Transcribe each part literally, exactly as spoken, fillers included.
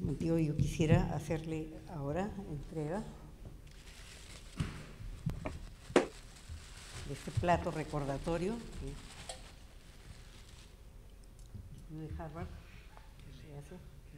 Digo, yo quisiera hacerle ahora entrega de este plato recordatorio que de Harvard se hace.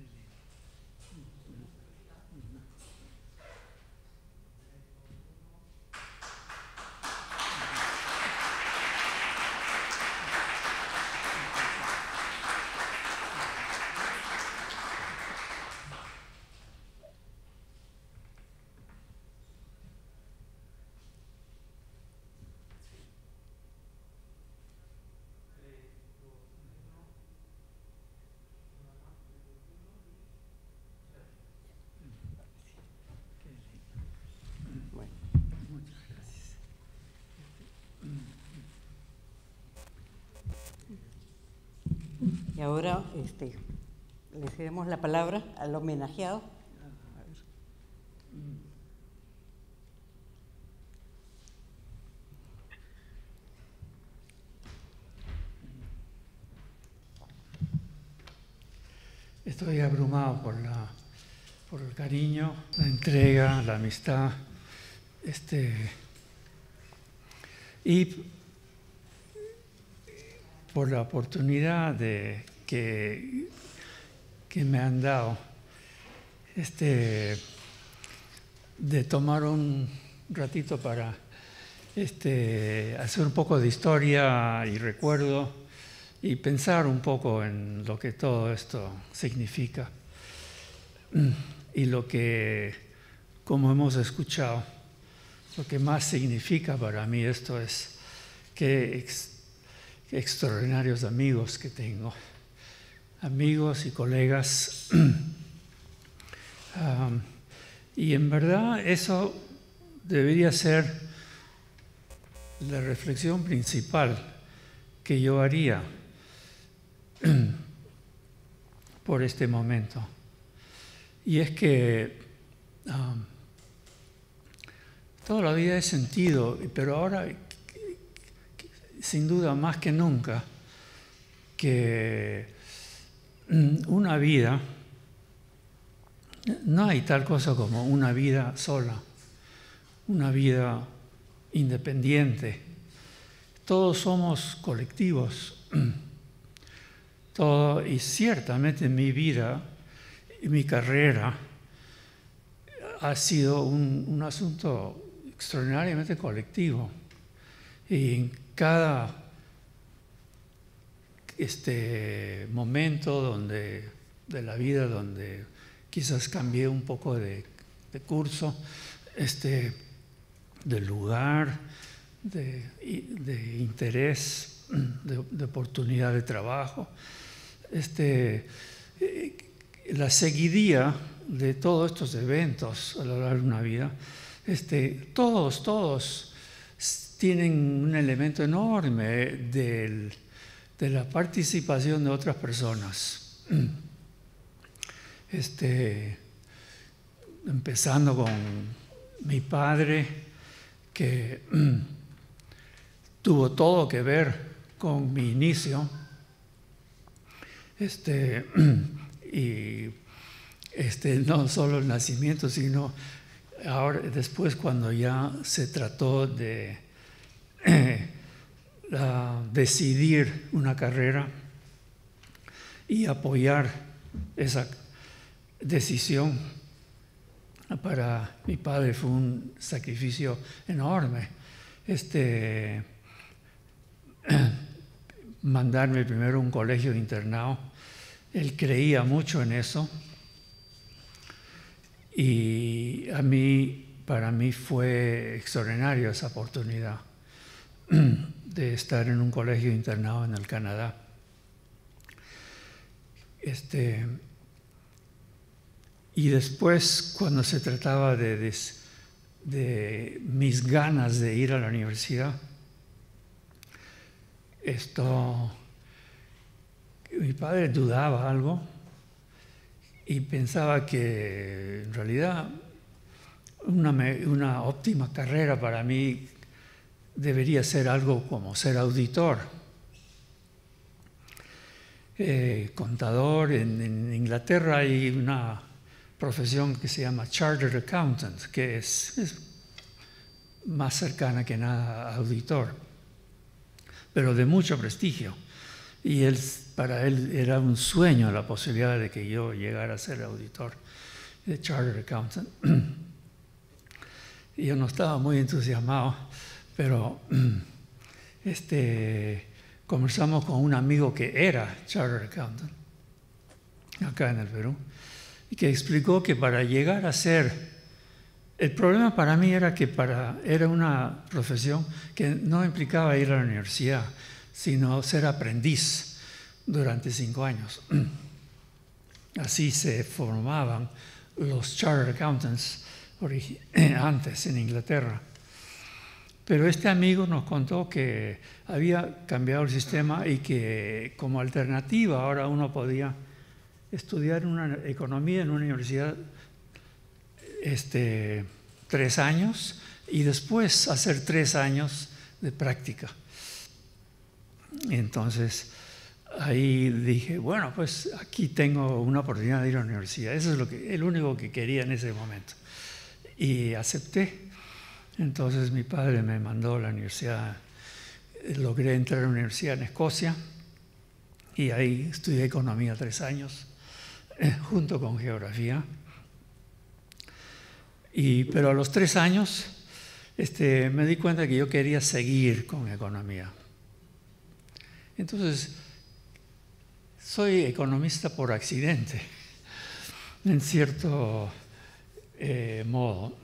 Y ahora este, le cedemos la palabra al homenajeado. Estoy abrumado por, la, por el cariño, la entrega, la amistad, este, y por la oportunidad de, que, que me han dado este, de tomar un ratito para este, hacer un poco de historia y recuerdo y pensar un poco en lo que todo esto significa y lo que, como hemos escuchado, lo que más significa para mí esto es que ex, que extraordinarios amigos que tengo, amigos y colegas. um, y en verdad eso debería ser la reflexión principal que yo haría por este momento. Y es que um, toda la vida he sentido, pero ahora sin duda más que nunca, que una vida, no hay tal cosa como una vida sola, una vida independiente. Todos somos colectivos. Todo, y ciertamente mi vida y mi carrera ha sido un, un asunto extraordinariamente colectivo. Y en cada este, momento donde, de la vida donde quizás cambié un poco de, de curso, este, de lugar, de, de interés, de, de oportunidad de trabajo, este, la seguidilla de todos estos eventos a lo largo de una vida, este, todos, todos tienen un elemento enorme del, de la participación de otras personas. Este, empezando con mi padre, que tuvo todo que ver con mi inicio, este, y este, no solo el nacimiento, sino ahora, después cuando ya se trató de eh, la, decidir una carrera y apoyar esa decisión. Para mi padre fue un sacrificio enorme. Este, mandarme primero a un colegio internado. Él creía mucho en eso. Y a mí, para mí fue extraordinaria esa oportunidad de estar en un colegio internado en el Canadá. Este, y después, cuando se trataba de, de, de mis ganas de ir a la universidad, esto, mi padre dudaba algo y pensaba que en realidad una, una óptima carrera para mí debería ser algo como ser auditor. Eh, contador, en, en Inglaterra hay una profesión que se llama Chartered Accountant, que es, es más cercana que nada a auditor, pero de mucho prestigio. Y él, para él era un sueño la posibilidad de que yo llegara a ser auditor de Chartered Accountant. Y yo no estaba muy entusiasmado, pero este, conversamos con un amigo que era Chartered Accountant acá en el Perú, y que explicó que para llegar a ser, el problema para mí era que para, era una profesión que no implicaba ir a la universidad, sino ser aprendiz durante cinco años. Así se formaban los Chartered Accountants antes en Inglaterra. Pero este amigo nos contó que había cambiado el sistema y que como alternativa ahora uno podía estudiar una economía en una universidad este, tres años y después hacer tres años de práctica. Entonces, ahí dije, bueno, pues aquí tengo una oportunidad de ir a la universidad. Eso es lo que, el único que quería en ese momento. Y acepté. Entonces mi padre me mandó a la universidad. Logré entrar a la universidad en Escocia y ahí estudié economía tres años, eh, junto con geografía. Y, pero a los tres años este, me di cuenta que yo quería seguir con economía. Entonces, soy economista por accidente, en cierto eh, modo.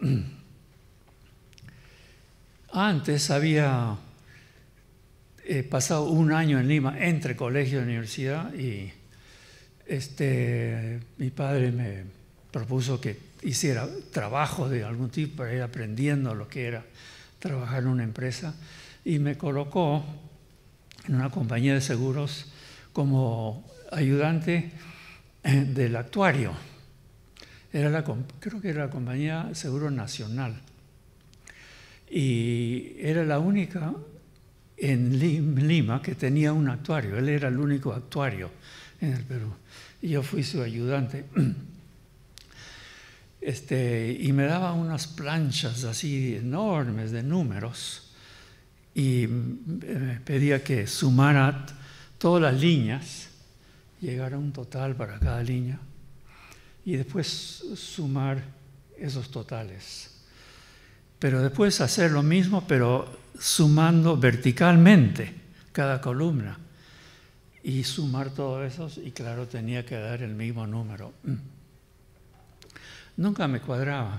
Antes había eh, pasado un año en Lima entre colegio y universidad y este, mi padre me propuso que hiciera trabajo de algún tipo para ir aprendiendo lo que era trabajar en una empresa y me colocó en una compañía de seguros como ayudante del actuario. Era la, creo que era la compañía Seguro Nacional. Y era la única en Lima que tenía un actuario. Él era el único actuario en el Perú. Y yo fui su ayudante. Este, y me daba unas planchas así enormes de números y me pedía que sumara todas las líneas, llegara a un total para cada línea y después sumar esos totales. Pero después hacer lo mismo, pero sumando verticalmente cada columna y sumar todos esos y claro, tenía que dar el mismo número. Nunca me cuadraba.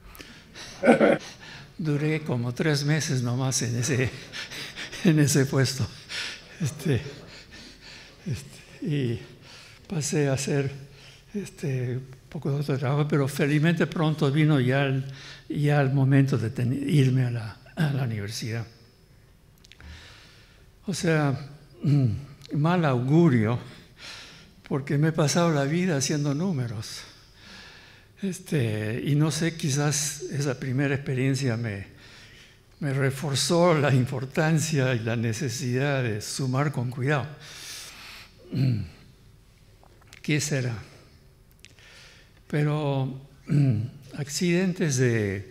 Duré como tres meses nomás en ese, en ese puesto. Este, este, y pasé a hacer este, poco de otro trabajo, pero felizmente pronto vino ya el, ya el momento de tener, irme a la, a la universidad. O sea, mal augurio, porque me he pasado la vida haciendo números. Este, y no sé, quizás esa primera experiencia me, me reforzó la importancia y la necesidad de sumar con cuidado. ¿Qué será? Pero accidentes de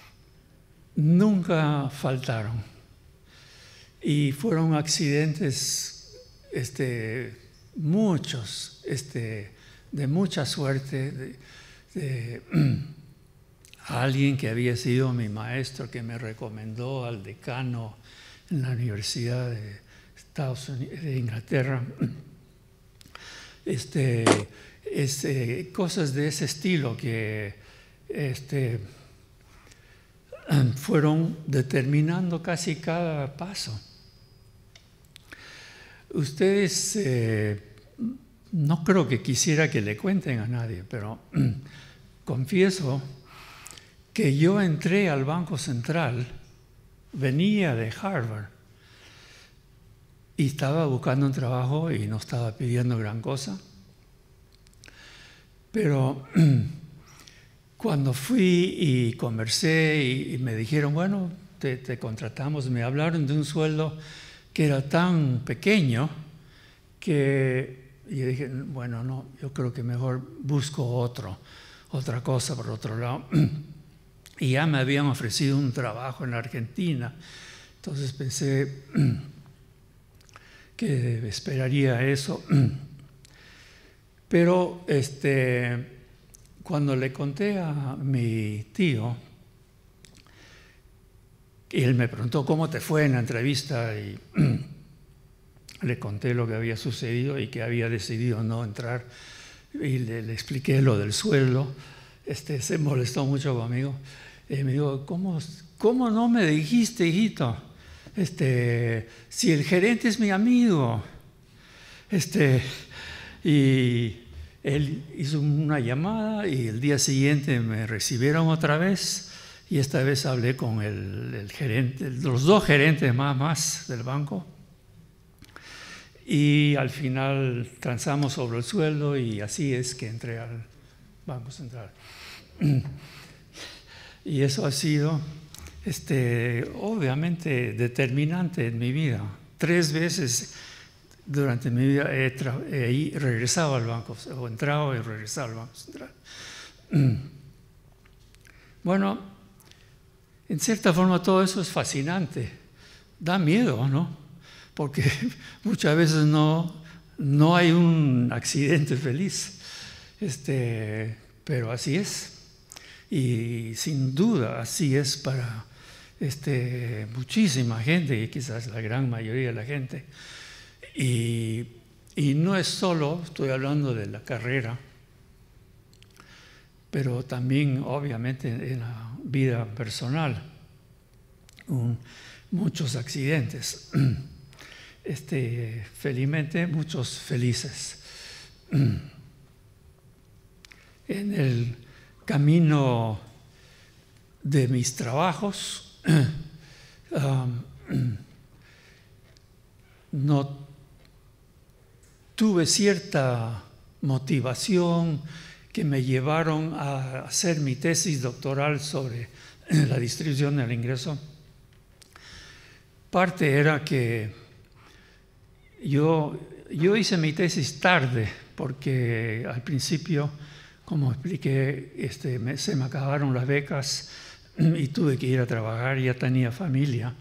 nunca faltaron. Y fueron accidentes este, muchos, este, de mucha suerte, de, de a alguien que había sido mi maestro, que me recomendó al decano en la Universidad de Estados Unidos, de Inglaterra. Este, este, cosas de ese estilo que este, fueron determinando casi cada paso. Ustedes, eh, no creo que quisiera que le cuenten a nadie, pero confieso que yo entré al Banco Central, venía de Harvard y estaba buscando un trabajo y no estaba pidiendo gran cosa. Pero cuando fui y conversé y, y me dijeron, bueno, te, te contratamos, me hablaron de un sueldo que era tan pequeño que yo dije, bueno, no, yo creo que mejor busco otro, otra cosa por otro lado. Y ya me habían ofrecido un trabajo en la Argentina. Entonces pensé que esperaría eso. Pero este, cuando le conté a mi tío, y él me preguntó cómo te fue en la entrevista, y le conté lo que había sucedido y que había decidido no entrar, y le, le expliqué lo del sueldo. Este, se molestó mucho conmigo. Y me dijo, ¿cómo, cómo no me dijiste, hijito? Este, si el gerente es mi amigo. Este, y él hizo una llamada y el día siguiente me recibieron otra vez, y esta vez hablé con el, el gerente, los dos gerentes más, más del banco, y al final transamos sobre el sueldo, y así es que entré al Banco Central. Y eso ha sido este, obviamente determinante en mi vida. Tres veces durante mi vida he, he regresado al banco, o entrado y regresado al Banco Central. Bueno, en cierta forma todo eso es fascinante. Da miedo, ¿no? Porque muchas veces no, no hay un accidente feliz. Este, pero así es. Y sin duda así es para este, muchísima gente, y quizás la gran mayoría de la gente. Y, y no es solo, estoy hablando de la carrera, pero también obviamente en la vida personal, un, muchos accidentes. Este, felizmente muchos felices. En el camino de mis trabajos, um, no tuve cierta motivación que me llevaron a hacer mi tesis doctoral sobre la distribución del ingreso. Parte era que yo, yo hice mi tesis tarde, porque al principio, como expliqué, este, me, se me acabaron las becas y tuve que ir a trabajar, ya tenía familia.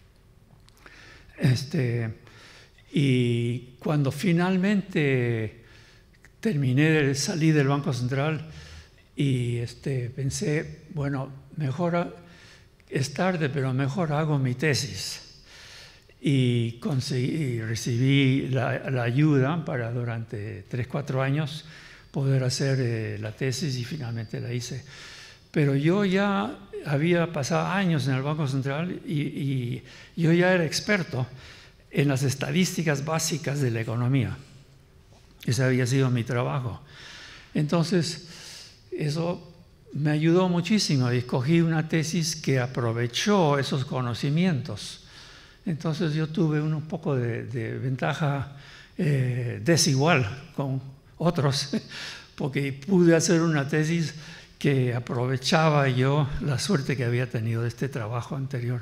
Este, y cuando finalmente terminé de salir del Banco Central, y este, pensé, bueno, mejor es tarde, pero mejor hago mi tesis. Y, conseguí, y recibí la, la ayuda para durante tres, cuatro años poder hacer eh, la tesis, y finalmente la hice. Pero yo ya había pasado años en el Banco Central, y, y yo ya era experto en las estadísticas básicas de la economía. Ese había sido mi trabajo. Entonces, eso me ayudó muchísimo, y escogí una tesis que aprovechó esos conocimientos. Entonces yo tuve un poco de, de ventaja eh, desigual con otros, porque pude hacer una tesis que aprovechaba yo la suerte que había tenido de este trabajo anterior.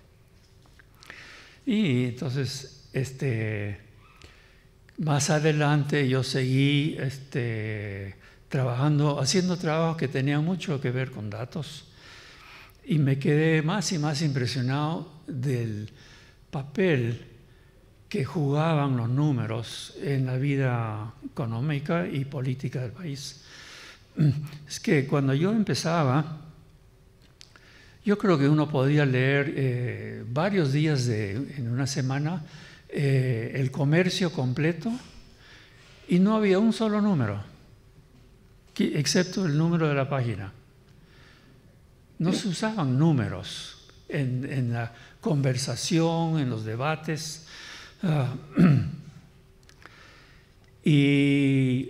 Y entonces, este, más adelante yo seguí este, trabajando, haciendo trabajos que tenían mucho que ver con datos, y me quedé más y más impresionado del papel que jugaban los números en la vida económica y política del país. Es que cuando yo empezaba, yo creo que uno podía leer eh, varios días de, en una semana eh, el comercio completo, y no había un solo número, excepto el número de la página. No se usaban números en, en la conversación, en los debates. Uh, y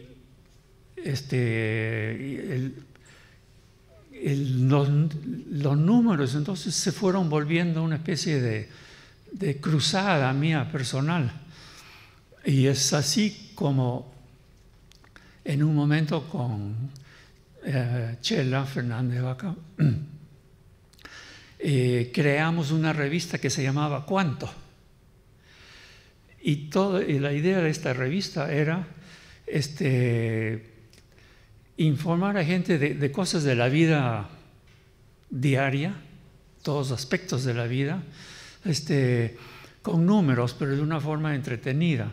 este, el, el, los, los números entonces se fueron volviendo una especie de, de cruzada mía personal. Y es así como en un momento con eh, Chela Fernández Vaca eh, creamos una revista que se llamaba ¿Cuánto? Y, todo, y la idea de esta revista era este, informar a gente de, de cosas de la vida diaria, todos los aspectos de la vida, este, con números, pero de una forma entretenida,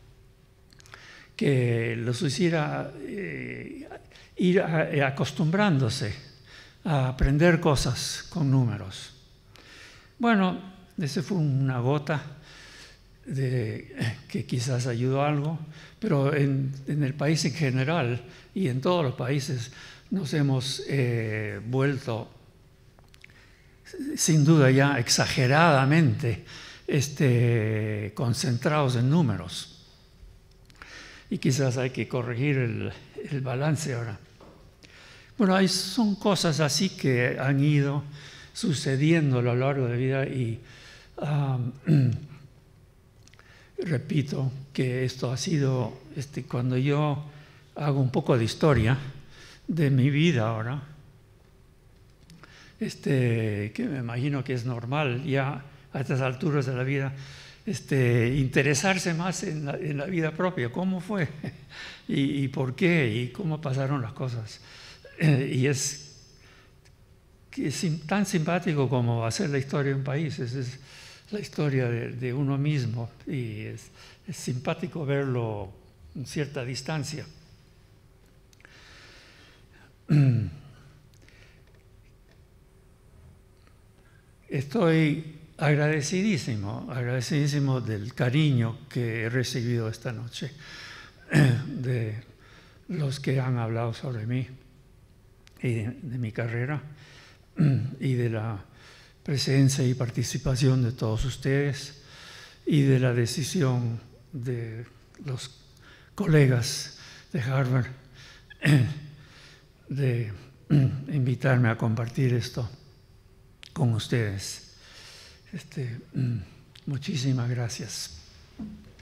que los hiciera eh, ir a, acostumbrándose a aprender cosas con números. Bueno, esa fue una gota de, que quizás ayudó algo, pero en, en el país en general y en todos los países nos hemos eh, vuelto, sin duda ya exageradamente, este, concentrados en números. Y quizás hay que corregir el, el balance ahora. Bueno, hay, son cosas así que han ido sucediendo a lo largo de la vida y um, repito que esto ha sido, este, cuando yo hago un poco de historia de mi vida ahora, este, que me imagino que es normal ya a estas alturas de la vida, este, interesarse más en la, en la vida propia, cómo fue y, y por qué y cómo pasaron las cosas. Eh, y es, es tan simpático como hacer la historia de un país, es, es la historia de, de uno mismo y es, es simpático verlo en cierta distancia. Estoy agradecidísimo, agradecidísimo del cariño que he recibido esta noche de los que han hablado sobre mí y de, de mi carrera y de la presencia y participación de todos ustedes y de la decisión de los colegas de Harvard de invitarme a compartir esto con ustedes. Este, muchísimas gracias.